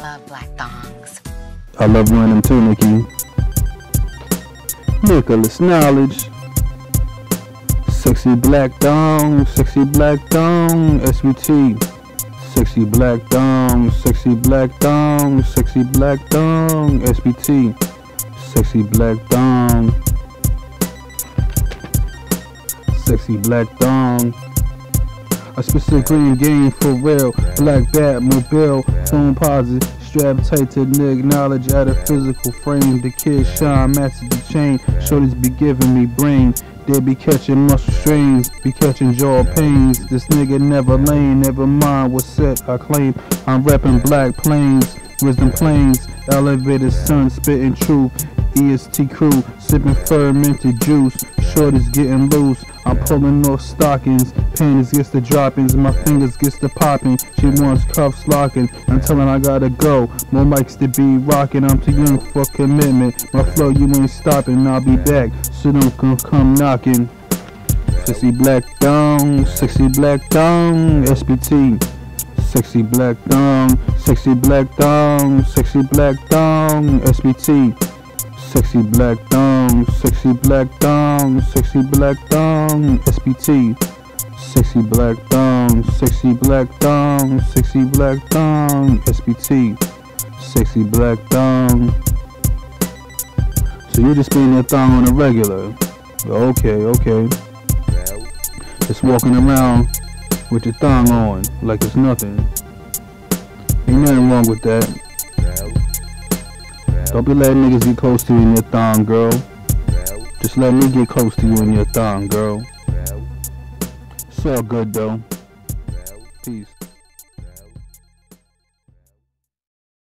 love black thongs. I love wearing them too, Nikki. Nicholas Knowledge. Sexy black thong, SBT. Sexy black thong, sexy black thong, sexy black thong, SBT. Sexy black thong. Sexy black thong. I spit the green game for real. Black Batmobile, phone positive, strap tight to nigga knowledge at a physical frame. The kid shine, matches the chain. Shorties be giving me brain. They be catching muscle strains, be catching jaw pains. This nigga never lame, never mind what's set. I claim I'm reppin' black plains, wisdom plains, elevated sun, spitting truth. EST crew, sipping fermented juice. Shorties getting loose, I'm pulling off stockings. Panties gets the droppings, my fingers gets the popping. She wants cuffs locking, I'm telling I gotta go. More mics to be rocking, I'm too young for commitment. My flow you ain't stopping, I'll be back, so don't come knocking. Sexy black thong, SBT. Sexy black thong, SBT. Sexy black thong, SBT. Sexy black thong, SBT. Sexy black thong. So you just spinning that thong on a regular. Okay. Just walking around with your thong on like it's nothing. Ain't nothing wrong with that. Don't be letting niggas get close to you in your thong, girl. Just let me get close to you in your thong, girl. It's all good though. Peace.